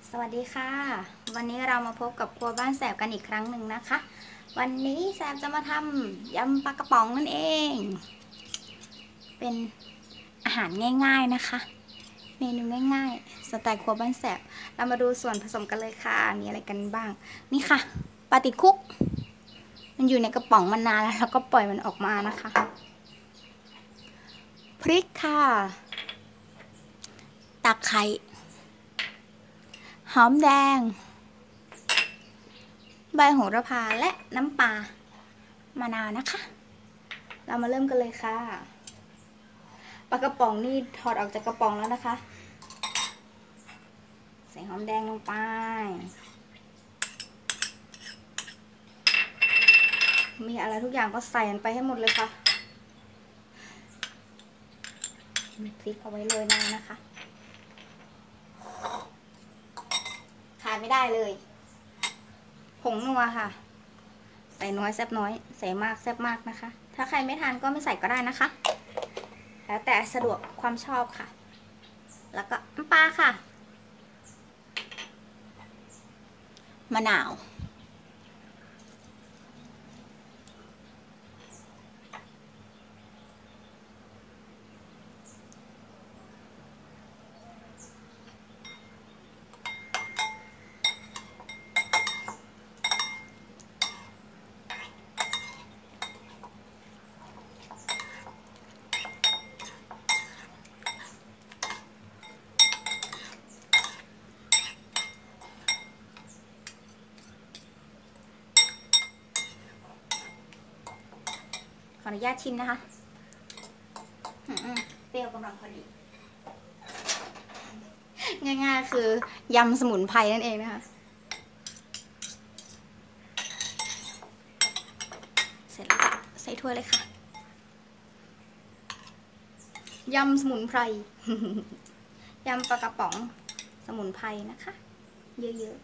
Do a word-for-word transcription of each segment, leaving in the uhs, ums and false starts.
สวัสดีค่ะวันนี้เรามาพบกับครัวบ้านแสบกันอีกครั้งหนึ่งนะคะวันนี้แสบจะมาทำยำปลากระป๋องนั่นเองเป็นอาหารง่ายๆนะคะเมนูง่ายๆสไตล์ครัวบ้านแสบเรามาดูส่วนผสมกันเลยค่ะมีอะไรกันบ้างนี่ค่ะปลาติดคุกมันอยู่ในกระป๋องมานานแล้วแล้วก็ปล่อยมันออกมานะคะพริกค่ะตะไคร้หอมแดงใบโหระพาและน้ำปลามะนาวนะคะเรามาเริ่มกันเลยค่ะปลากระป๋องนี่ถอดออกจากกระป๋องแล้วนะคะใส่หอมแดงลงไปมีอะไรทุกอย่างก็ใส่ไปให้หมดเลยค่ะมีพริกเอาไว้เลยนะนะคะขาดไม่ได้เลยผงนัวค่ะใส่น้อยแซ่บน้อยใส่มากแซ่บมากนะคะถ้าใครไม่ทานก็ไม่ใส่ก็ได้นะคะแล้วแต่สะดวกความชอบค่ะแล้วก็น้ำปลาค่ะมะนาวขออนุญาตชิมนะคะเปรี้ยวกำลังพอดีง่ายๆคือยำสมุนไพรนั่นเองนะคะเสร็จแล้วใส่ถ้วยเลยค่ะยำสมุนไพร ยำปลากระป๋องสมุนไพรนะคะเยอะๆ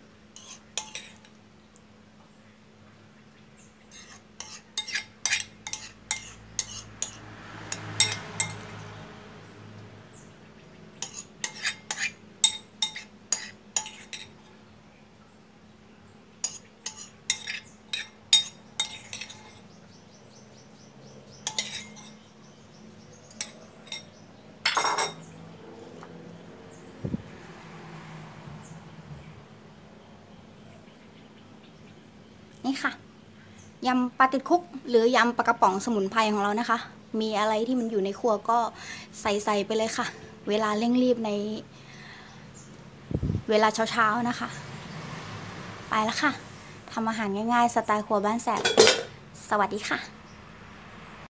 นี่ค่ะยำปลาติดคุกหรือยำปลากระป๋องสมุนไพรของเรานะคะมีอะไรที่มันอยู่ในครัวก็ใส่ใส่ไปเลยค่ะเวลาเร่งรีบในเวลาเช้าๆนะคะไปแล้วค่ะทำอาหารง่ายๆสไตล์ครัวบ้านแสบสวัสดีค่ะ